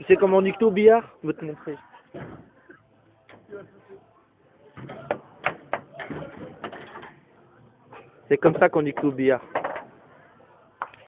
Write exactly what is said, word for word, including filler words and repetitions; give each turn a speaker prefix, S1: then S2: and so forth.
S1: sais comment on dit que tout au billard? Je vais te montrer. C'est comme ça qu'on dit que tout au billard.